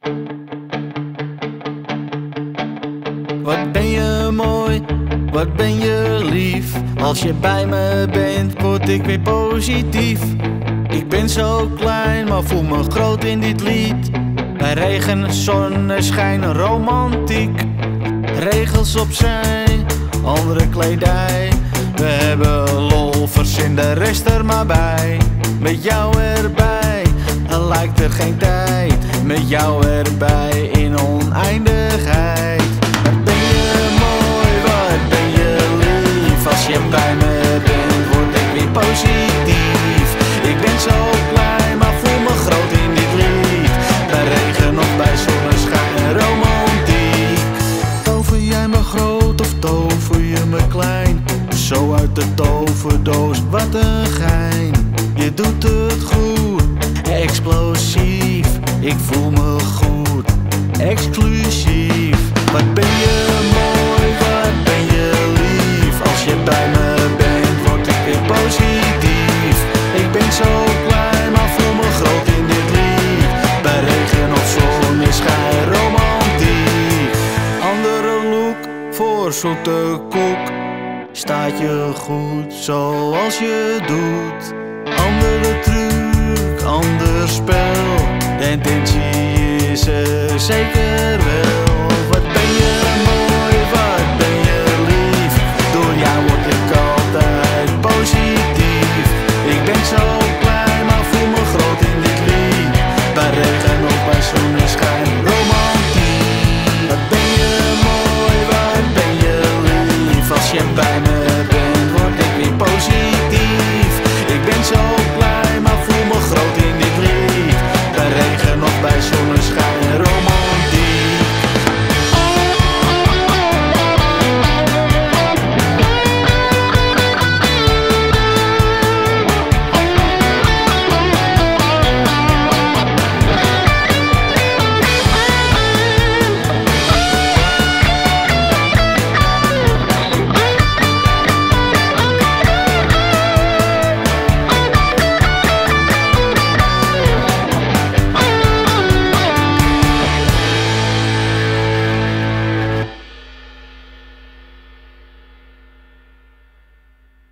Wat ben je mooi, wat ben je lief. Als je bij me bent, word ik weer positief. Ik ben zo klein, maar voel me groot in dit lied. Bij regen, zonneschijn, romantiek. Regels opzij, andere kledij. We hebben lol, verzin de rest er maar bij. Met jou erbij, dan lijkt er geen tijd. Met jou erbij in oneindigheid. Wat ben je mooi, wat ben je lief. Als je bij me bent, word ik weer positief. Ik ben zo klein, maar voel me groot in dit lied. Bij regen of bij zonneschijn, romantiek. Tover jij me groot of tover je me klein? Zo uit de toverdoos, wat een gein. Je doet het goed, explosief. Ik voel me goed, exclusief. Wat ben je mooi, wat ben je lief. Als je bij me bent, word ik weer positief. Ik ben zo klein, maar voel me groot in dit lied. Bij regen of zonneschijn, romantiek. Andere look voor zoete koek. Staat je goed zoals je doet. Andere truc, ander spel. De intentie is er zeker wel.